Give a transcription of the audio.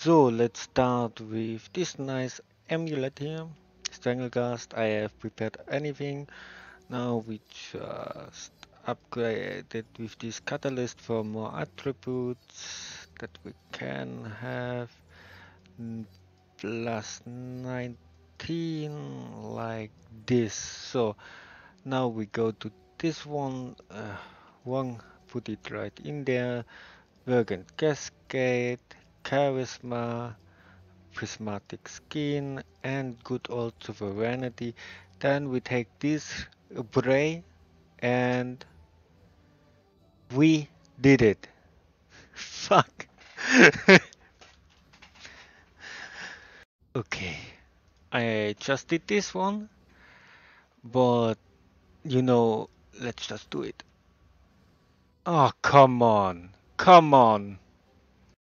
So let's start with this nice amulet here. Strangleghast, I have prepared anything. Now we just upgrade it with this catalyst for more attributes that we can have. Plus 19 like this. So now we go to this one, put it right in there. Vergant Cascade, Charisma, Prismatic Skin, and good old Sovereignty. Then we take this Bray and we did it. Fuck. Okay, I just did this one, but you know, let's just do it. Oh, come on. Come on.